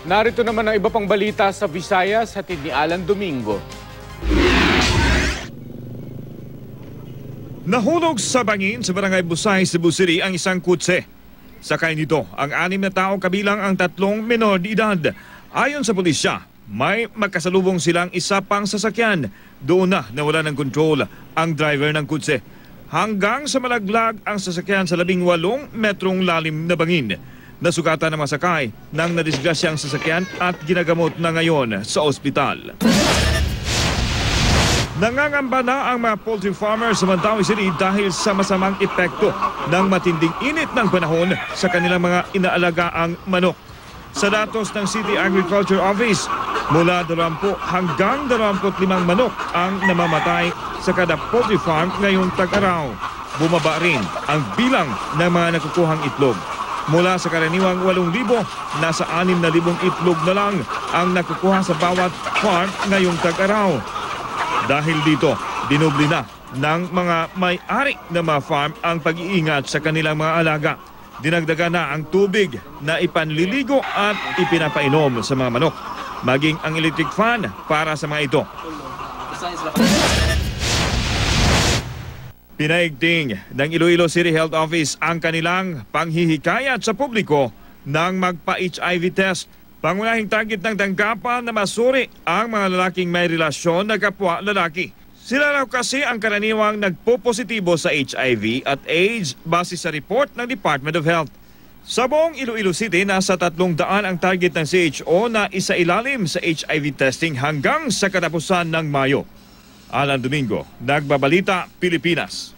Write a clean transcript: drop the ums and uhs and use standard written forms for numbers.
Narito naman ang iba pang balita sa Visayas, hatid ni Alan Domingo. Nahulog sa bangin sa Barangay Busay, Cebu City ang isang kutse. Sakay nito ang 6 na tao kabilang ang 3 menor de edad. Ayon sa pulisya, may magkasalubong silang isa pang sasakyan. Doon na nawala ng kontrol ang driver ng kutse. Hanggang sa malaglag ang sasakyan sa 18 metrong lalim na bangin. Nasugatan na masakay ng nadisgrasyang sasakyan at ginagamot na ngayon sa ospital. Nangangamba na ang mga poultry farmers sa Mandaue City dahil sa masamang epekto ng matinding init ng panahon sa kanilang mga inaalagaang manok. Sa datos ng City Agriculture Office, mula 20 hanggang 25 manok ang namamatay sa kada poultry farm ngayong tag-araw. Bumaba rin ang bilang ng mga nakukuhang itlog. Mula sa karaniwang 8,000, nasa 6,000 itlog na lang ang nakukuha sa bawat farm ngayong tag-araw. Dahil dito, dinubli na ng mga may-ari ng mga farm ang pag-iingat sa kanilang mga alaga. Dinagdagan na ang tubig na ipanliligo at ipinapainom sa mga manok, maging ang electric fan para sa mga ito. Pinaigting ng Iloilo City Health Office ang kanilang panghihikayat sa publiko ng magpa-HIV test. Pangunahing target ng tanggapan na masuri ang mga lalaking may relasyon na kapwa lalaki. Sila raw kasi ang karaniwang nagpo-positibo sa HIV at AIDS base sa report ng Department of Health. Sa buong Iloilo City, nasa 300 ang target ng CHO na isailalim sa HIV testing hanggang sa katapusan ng Mayo. Alan Domingo, Nagbabalita, Pilipinas.